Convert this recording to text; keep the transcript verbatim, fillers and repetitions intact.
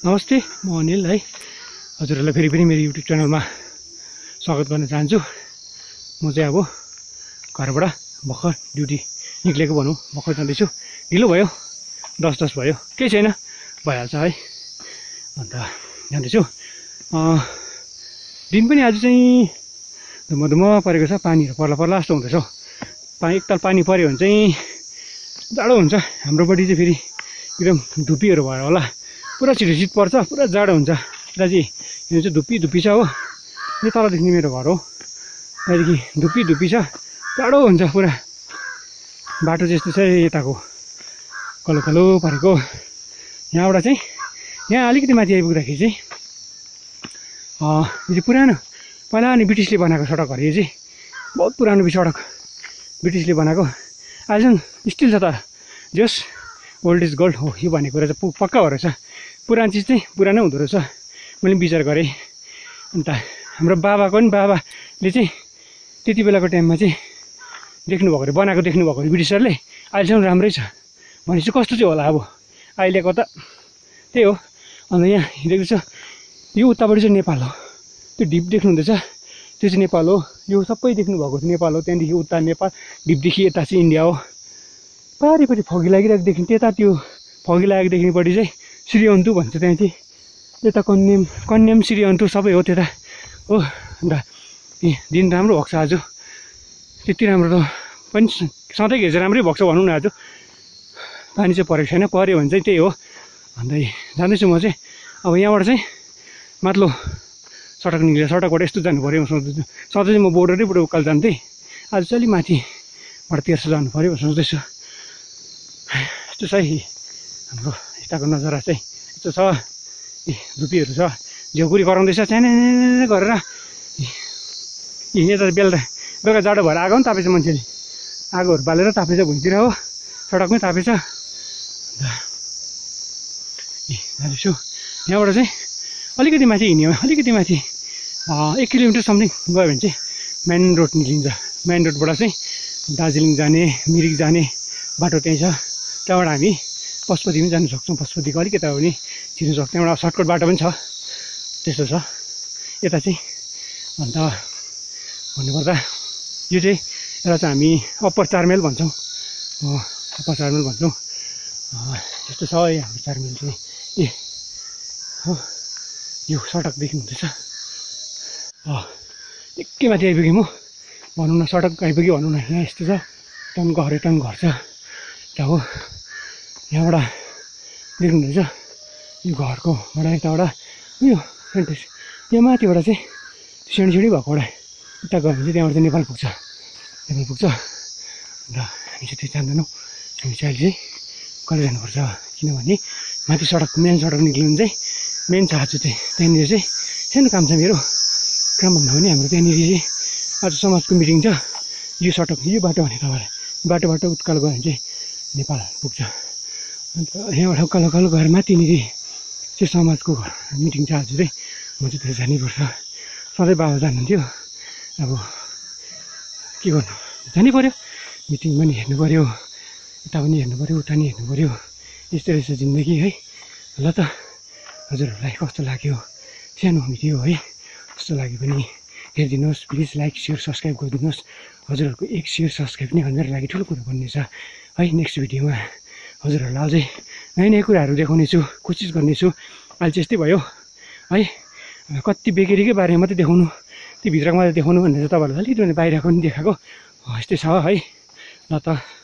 नमस्ते, म अनिल है। हजुरहरूलाई फेरि पनि मेरो युट्युब च्यानलमा स्वागत गर्न चाहन्छु। म चाहिँ अब घरबाट भर्खर ड्युटी निक्लेको भनौँ, भर्खर जाँदैछु। ढिलो भयो, दस दस भयो, केही छैन, भइहाल्छ है। अन्त जाँदैछु। दिन पनि आज चाहिँ धुम्म परेको छ, पानीहरू पर्ला पर्ला जस्तो हुँदैछ। पानी एकताल पानी पऱ्यो भने चाहिँ जाडो हुन्छ। हाम्रोपट्टि चाहिँ फेरि एकदम धुप्पीहरू भयो होला, पुरा छिटो शीत पर्छ, पुरा जाडो हुन्छ। यता चाहिँ यो चाहिँ धुप्पी धुप्पी छ हो, यो तलदेखि मेरो घर हो, त्यहाँदेखि धुप्पी धुप्पी छ, जाडो हुन्छ पुरा। बाटो चाहिँ यस्तो छ यताको, कलो कलो परेको। यहाँबाट चाहिँ यहाँ अलिकति माथि आइपुग्दाखेरि चाहिँ यो चाहिँ पुरानो पहिला अनि ब्रिटिसले बनाएको सडक अरे। यो चाहिँ बहुत पुरानो सडक, ब्रिटिसले बनाएको, अहिलेसम्म स्टिल छ। तर जस ओल्ड इज गोल्ड हो यो भन्ने कुरा चाहिँ पक्का हो रहेछ। पुरानो चिज चाहिँ पुरानै हुँदो रहेछ, मैले विचार गरेँ। अन्त हाम्रो बाबाको पनि बाबाले चाहिँ त्यति बेलाको टाइममा चाहिँ देख्नुभएको अरे, बनाएको देख्नुभएको अरे ब्रिटिसरले। अहिलेसम्म राम्रै छ भनेपछि कस्तो चाहिँ होला अब अहिलेको त त्यही हो। अन्त यहाँ हिँडेको छ, यो उतापट्टि चाहिँ नेपाल हो, त्यो ढिप देख्नुहुँदैछ त्यो चाहिँ नेपाल हो। यो सबै देख्नुभएको नेपाल हो, त्यहाँदेखि उता नेपाल, ढिपदेखि यता चाहिँ इन्डिया हो। पारिपट्टि फगी लागिरहेकोदेखि त्यता त्यो फगी लागेकोदेखिपट्टि चाहिँ श्रीअन्तु भन्छ, त्यहाँ चाहिँ यता कन्याम कन्याम श्रीअन्तु सबै हो त्यता हो। अन्त ए दिन राम्रो भएको छ आज, त्यति राम्रो त पनि सधैँ चाहिँ राम्रै भएको छ भनौँ न। आज पानी चाहिँ परेको छैन, पऱ्यो भने चाहिँ त्यही हो। अन्त जाँदैछु म चाहिँ अब यहाँबाट चाहिँ माथिल्लो सडक निक्लेर सडकबाट यस्तो जानु पऱ्यो। सोच्दैछु सधैँ चाहिँ म बोर्डरैबाट उकालो जान्थेँ, आज चाहिँ अलिक माथिबाट तेर्सो जानु पऱ्यो सोच्दैछु। यस्तो छ है हाम्रो यताको नजारा चाहिँ, यस्तो छ। ए धुप्पीहरू छ, झ्याउकुरी कराउँदैछ च्याने गरेर। यता बेलुका बेलुका जाडो भएर आगो पनि तापेछ, मान्छेले आगोहरू बालेर तापेछ भुइँतिर हो, सडकमै तापेछ। ए जाँदैछु यहाँबाट चाहिँ अलिकति माथि हिँड्यो, अलिकति माथि एक किलोमिटर समथिङ गयो भने चाहिँ मेन रोड निक्लिन्छ। मेन रोडबाट चाहिँ दार्जिलिङ जाने, मिरिक जाने बाटो त्यहीँ छ। त्यहाँबाट हामी पशुपति पनि जानु सक्छौँ, पशुपतिको अलिक यता पनि छिर्नु सक्छ, त्यहाँबाट सर्टकट बाटो पनि छ, त्यस्तो छ यता चाहिँ। अन्त भन्नुपर्दा यो चाहिँ एउटा चाहिँ हामी अप्पर चार माइल भन्छौँ, अप्पर चार माइल भन्छौँ। यस्तो छ है हाम्रो चार माइल चाहिँ। ए हो यो सडक देख्नुहुँदैछ, एकै माथि आइपुगेँ म भनौँ न, सडक आइपुग्यो भनौँ न। यहाँ यस्तो छ, टन घर टन घर छ त्यहाँ हो। यहाँबाट देख्नुहुँदैछ यो घरकोबाट यताबाट यो सेन्टेस, यहाँ माथिबाट चाहिँ सिँढी सिँढी भएकोबाट उता गयो भने चाहिँ त्यहाँबाट चाहिँ नेपाल पुग्छ, नेपाल पुग्छ। अन्त हामी चाहिँ त्यो जान्दैनौँ, हामी चाहिँ अहिले चाहिँ कहिले जानुपर्छ किनभने माथि सडक मेन सडक निक्लिनु चाहिँ मेन छ आज चाहिँ। त्यहाँनिर चाहिँ सानो काम छ मेरो, काम भन्दा पनि हाम्रो त्यहाँनिर चाहिँ आज समाजको मिटिङ छ। यो सडक यो बाटो भने तपाईँलाई बाटो बाटो उत्कालो गयो भने चाहिँ नेपाल पुग्छ। अन्त यहाँबाट उकालो उकालो गएर माथिनिर चाहिँ समाजको घर मिटिङ छ आज चाहिँ, म चाहिँ त्यहाँ जानैपर्छ। सधैँ बाबा जानुहुन्थ्यो, अब के गर्नु जानै पऱ्यो, मिटिङ पनि हेर्नु पऱ्यो, यता पनि हेर्नु पऱ्यो, उता नि हेर्नु पऱ्यो, यस्तो रहेछ जिन्दगी है। ल त हजुरहरूलाई कस्तो लाग्यो, सानो भिडियो है, कस्तो लाग्यो भने हेरिदिनुहोस् प्लिज, लाइक सेयर सब्सक्राइब गरिदिनुहोस्। हजुरहरूको एक सेयर सब्सक्राइब नै मेरो लागि ठुलो कुरो बन्नेछ है। नेक्स्ट भिडियोमा हजुरहरूलाई अझै नयाँ नयाँ कुराहरू देखाउनेछु, कोसिस गर्नेछु। अहिले चाहिँ यस्तै भयो है, कति बेकरीकै बारेमा मात्रै देखाउनु, त्यो भित्रको मात्रै देखाउनु भनेर चाहिँ तपाईँहरूलाई अलिकति बाहिरको पनि देखाएको, यस्तै छ है। ल त।